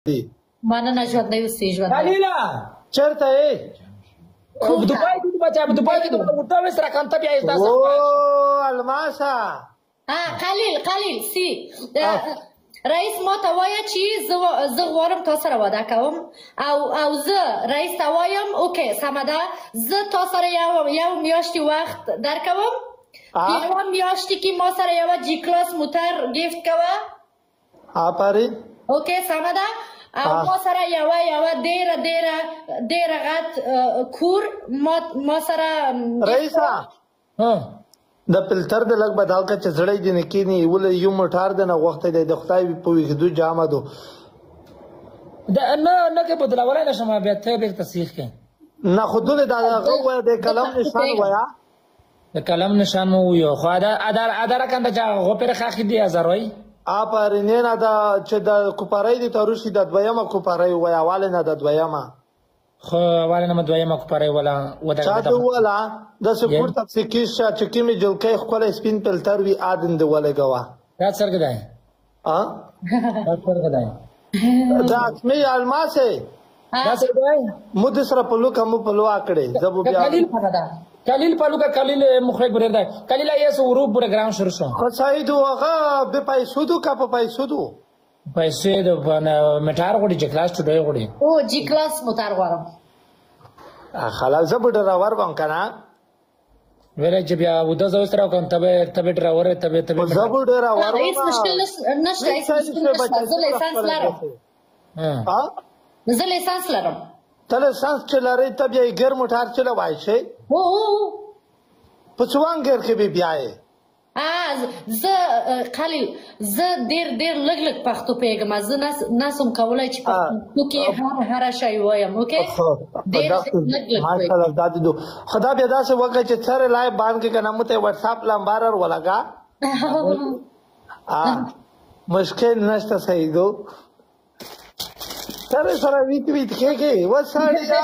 مننه ژوندی اوسې ژوندی خلیله چېرته یې؟ دبای کې بچا دبای کې ورته وې سره کانته بیا یې تاسو او الماسه قلیل سی رئیس ما ته وایه چې زه غواړم تا سره واده کوم او زه رئیس ته وایم اوکې سمه ده زه تا سره یو میاشتې وخت درکوم یوه میاشتې کې ما سره یوه جی کلاس موټر ګیفت کوه آفرین اوکې سمه ده او ما سره یوه ډېره غټ کور ما سره رئیسه د فلټر د لږ بدل که چې زړی دې نه کېني ولې یو موټر دی نه غوښتی دی د خدای په ویښېدو جامه دو نه کې بدلولی نه شم بیا ته بیرته سیخ کې نه خو دلې د هغه ووایه د قلم نشان وایه د قلم نشان مو ویو خو ادا رقم د چا غوپېره خاښې دی ازروی آفرین نه دا چې د کوپارۍ د تاروشي د دویمه کوپارۍ وایه اولې نه د دویمه خو اولې نه مې دویمه کوپارۍ وله چا دې ووله داسې پورته پسې کیش شه چې کومې جلکۍ ښکلی سپین فلټر وي ادن دې ولګوه دا څرګه دی دا څرګه دی دا اچمې الماسې دا څرګه دی مو دې سره په لوکه مو په لوا کړې زه به بیا کلیل پلوکه کلیل مخرج بریر دی کلیل یې سو ورو پروګرام شروع شو خو سعید هغه بې پیسو دو که په پیسو دو پیسې د میټار غواړي جی کلاس ټوډۍ غواړي او جی کلاس موټر غواړم خلاص زه به ډراور بم که نه ویلی چې بیا اوده زه سره وکړم ته به ډراور یې ته به زه به ډراور هیڅ مشکل نشته زه لیسانس لرم زه لیسانس لرم ته لیسانس چې لرې ته بیا یې ګیر موټر چلوای شې په څوان ګیر کې به بیایې زه خلیل زه ډېر لږ پښتو پوهېږم زه نسم کولی چې پښتو کې هر شی ووایم اوکې ماشاءالله دا دې دو خدا بیا داسې وکړه چې سره لایو باندې که نه مو ته وټساپ لمبار ولګا مشکل نشته صحیح دو سره ویت کېږي وساړیا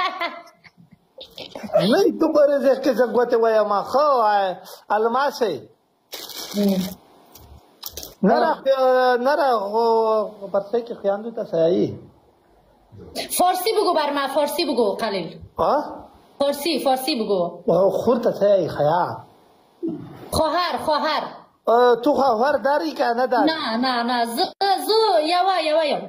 نه تو بره زه کې څنګه ته وایم خو الماسه نرا پرسه که خیاندو تا سایی فارسی بگو بر من فارسی بگو قلیل فارسی بگو خور تا سایی خیا خواهر تو خواهر داری که نداری نه زو یوایم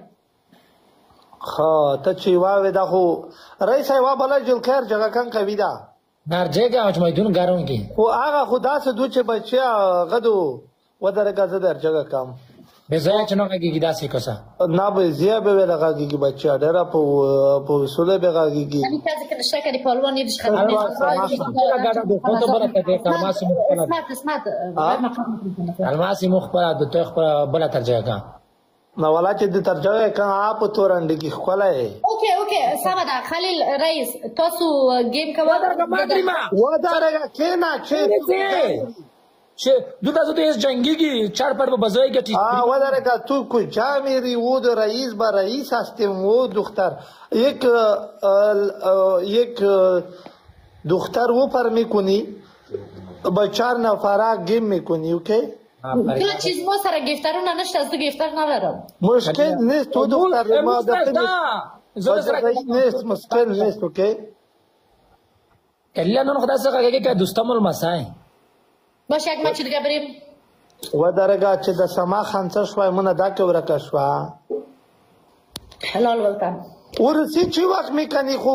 خو ته چې واوې دا خو رئیس یوه بله جلکیر جګه کن کوي دا نارجې که چې میدون ګرم کې خو هغه خو داسې دو چې بچیا غدو ودرګه زه در جګه کم بې ځایه چې نه غږېږي داسې کوڅه نه به زیه به ویله غږېږي بچیا ډېره په وصوله به غږېږي الماسې مو خپله د توی خپله بله ترجیح که نه والا چې د ترجمه کړه په تورنډ کې ښکلی اوکې سمه ده خلیل رئیس تاسو ګیم کوه ودرګه کېنه چې دوتا زو تو ایس جنگیگی چار پر بزوی گٹی ودرگا تو کجا میری وہ دو رئیس با رئیس هستیم وہ دختر یک دختر وہ پر میکنی با 4 نفره گیم میکنی اوکی کله چې ما سره ګیفترونه نشته زه ګیفتر نه لرم مشکل نیست تو دختر ما نیست مشکل نیست اوکی کلیه نون خدا څخه هغه کې دوستم المسای باشه یک مچ دیگه بریم ودرگا چې د سما خانڅه شوای مونږ دا کې ورکه شوا حلال ولکم ورسی چی وقت میکنی خو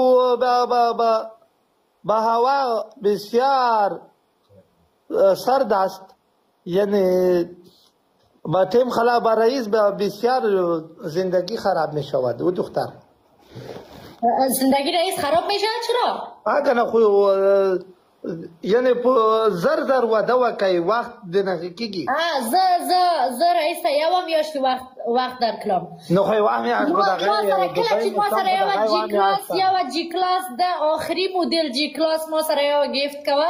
با هوا بسیار سرد است یعنی با تیم خلا با رئیس بسیار زندگی خراب میشود او دختر زندگی رئیس خراب میشه چرا؟ کنه خو یعنی زر وده وکای وقت دنه کیږي زه رئیس ته یو میاشت وخت درکړم نو خو یو میاشت به کله چې ما سره یو جی کلاس د آخري مدل جی کلاس ما سره یو گیفت کوه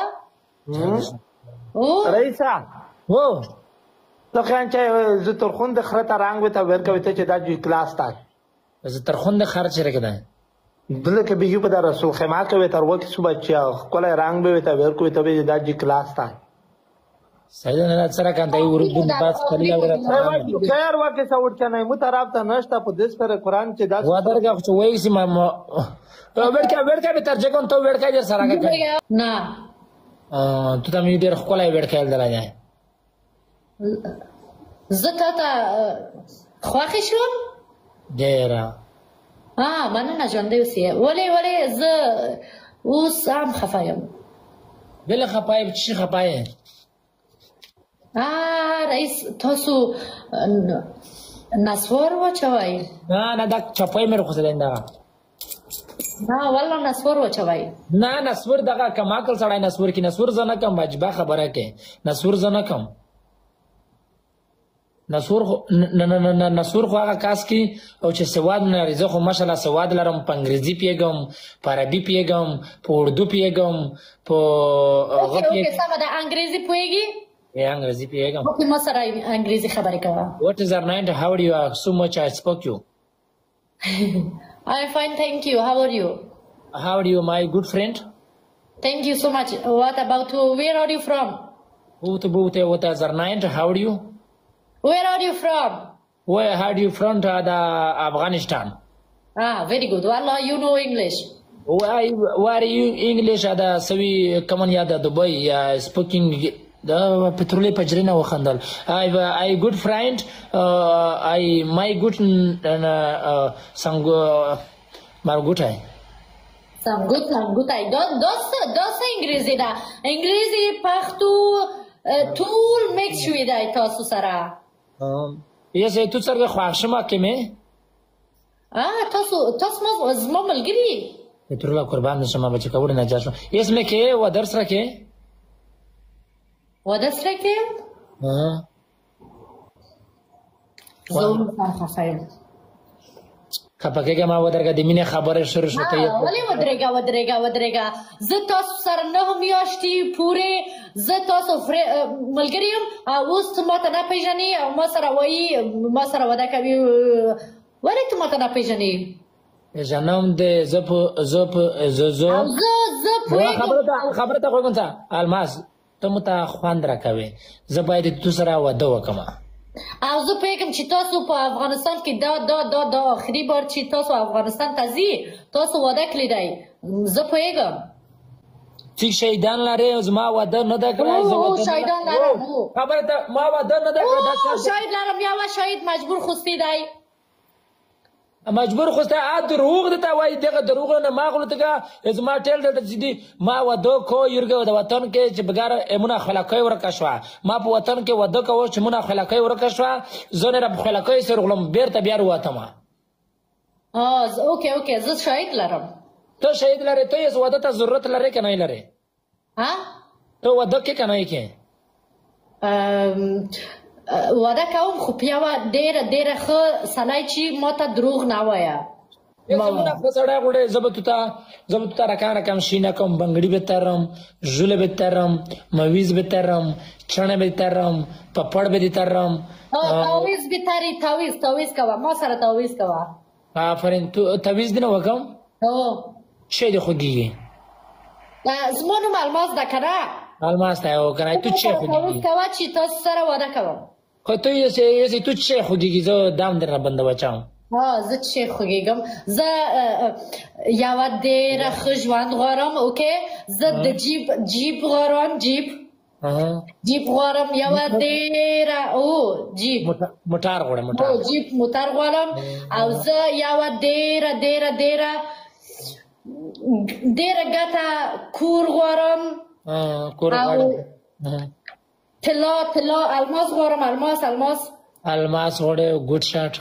رئیسه لکه چې زه ترخوند خرته رنگ وته ورکوي ته چې دا جی کلاس تا زه ترخوند خرچ رکده دلته به یو په رسول خیمه کوي تر وخت صبح چې کله رنگ به ته ورکوي ته دا جی کلاس تا سیدنا سره کنده اردو باز خلیل خیر واکه سوت کنه مو طرف ته نشته په دې سره قران چې داس ودرګه خو وایي چې ما ورکه به ترجمه کوم ته ورکه در سره کا نه ته ته مې ډېر خپلای ورکه درځه زه ته خوښ شوم ډېر مننه ژوندی اوسې ولې زه اوس هم خفه یم بل خپای چې خپای رئیس تاسو نسوار واچوئ نه دا چپای مې خو زده نه والله نسوار واچوئ نه نسور دغه کماکل سړی نسور کې نسور زنه کم واجبه خبره کې نسور زنه کم نسور خو هغه کاس کې او چې سواد نه لري زه خو ماشاءالله سواد لرم په انګریزي پیږم په عربي پیږم په اردو پیږم په اوکې سمه ده انګریزي پوهیږي انګریزي پیږم اوکې ما سره انګریزي خبرې کوه What is your name? How are you? So much I spoke you. I'm fine, thank you. How are you? How are you, my good friend? Thank you so much. What about you? Where are you from? What is your name? How are you? Where are you from? Where are you from? Afghanistan. Very good. Wallah, you know English. Why are you English? Savi kaman yada Dubai speaking the petrol pajrina wakhandal. I good friend. My good sangu margutai. Sangutai. Dos English da. English pakhtu tool mix شوی دی تاسو سره. یسه تو سره خوښما کمه تاسو ما زما ملګری پترولا قربان نشم بچ کور نه جاشو اسمه کې و درس راکې زوم خفایم کپکه ما ودرګه د مینه خبره شروع شته ولی ودرګه زه تاسو سره نه میاشتي پوره زه تاسو ملګریم اوس ما ته نه پیژنې او ما سره وایي ما سره ودا کوي ولې ته ما ته نه پیژنې جنم د زپ خبره ته کوم څه الماس ته متا خواند راکوي زه باید تو سره ودا وکم او زه پیګم چې تاسو په افغانستان کې دا آخري بار چې تاسو افغانستان ته ځي تاسو واده کړی دی زه پیګم چې شهیدان لري زما واده نه ده کړی زه واده شهیدان لرم خبره ته ما واده نه ده کړی شهید لرم یا شهید مجبور خوستی دی مجبور خوسته دروغ دته وای دغه دروغ نه ما غلطه زما ټیل دته چې ما ودو کو یورګه د وطن کې چې بګار امونه خلکای ورکښوا ما په وطن کې ودو کو چې مونه خلکای ورکښوا زونه رب خلکای سره غلم بیرته بیا وروته ما اوکې زه شهید لرم ته شهید لري ته یې وده ته ضرورت لري کنه لري ته وده کې کنه کې واده کوم خو پیاوه ډېره ښه سړی چې ما ته دروغ نه وایه زمونه ښه سړی غوړې زه به ته رکم شینه کوم بنګړي به ترم ژوله به ترم مویز به ترم چڼه به ترم پپړ به دې ترم تعویز به تري تعویز کوه ما سره تعویز کوه آفرین تو تعویز دې نه وکم څه دې خوږیږي زما نوم الماس ده کنه الماس ته او کنه تو څه خوږیږي تعویز کوه چې تاسو سره واده کوم خو ته یې تو څه خوږیږي زه دام در بند بچم زه څه خوږیږم زه یوه ډېره ښه ژوند غواړم اوکې زه د جیب غواړم جیب غواړم یوه ډېره جیب موټر غواړم جیب موټر غواړم او زه یوه ډېره ګټه کور غواړم طلا الماس غواړم الماس غواړې ګوډ شاټ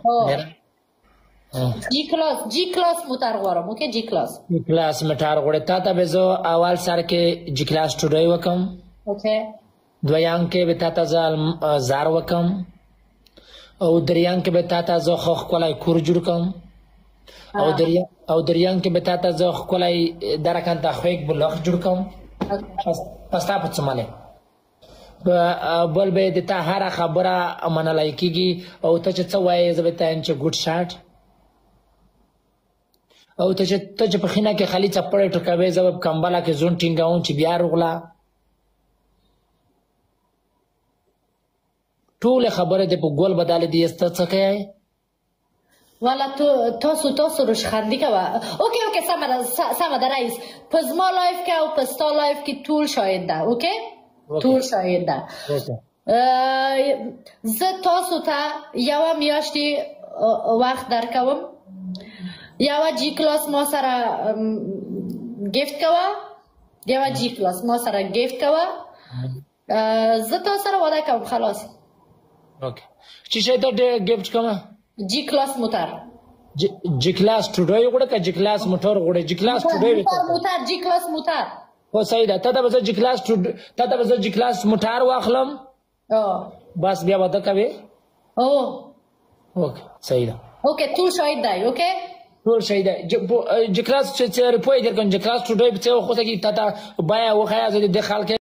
جی کلاس موټر غواړم اوکې جی کلاس موټر غواړې تا ته به زه اول سر کې جی کلاس ټوډۍ وکم اوکې دویم کې به تا ته زه زار وکم او دریم کې به تا ته زه خو ښکلی کور جوړ کم او دریم کې به تا ته زه ښکلی درکنده خوږ بلوغ جوړ کم پستا په څماله بل به د تا هر خبره منلای کیږي او ته چې څه وایې زه به ته چې ګوډ شاټ او ته چې په خینه کې خالي چپړې ټکوي زه به کمبله کې زون ټینګاوم چې بیا رغلا ټول خبره دې په ګول بدل دي است څه کوي والا تاسو روشخندی کوه اوکی سمه ده رئیس په زما لایف کې او په ستا لایف کې ټول شاهد ده اوکی ټول شاهد ده زه تاسو ته یوه میاشتې وخت درکوم یوه جی کلاس ما سره گیفت کوه یوه جی کلاس ما سره گیفت کوه زه تا سره واده کوم خلاص اوکی چی شي ته گیفت کوم جی کلاس موتر جی کلاس ټوډای وګړه که جی کلاس موټر وګړه جی کلاس ټوډای موتر جی کلاس موتر او صحیح ده ته د بس جی کلاس ته د بس جی کلاس موټر واخلم بس بیا واده کوي اوکې صحیح ده اوکې ټول شاهد دی اوکې ټول شاهد دی جی کلاس چې ریپوی درکم جی کلاس ټوډای په څه خو ته کی ته بیا وخیا زه د خلک